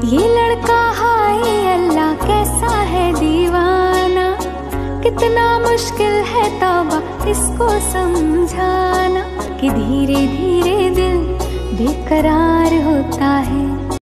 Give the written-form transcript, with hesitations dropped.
ये लड़का हाय अल्लाह कैसा है दीवाना, कितना मुश्किल है तौबा इसको समझाना कि धीरे धीरे दिल बेकरार होता है।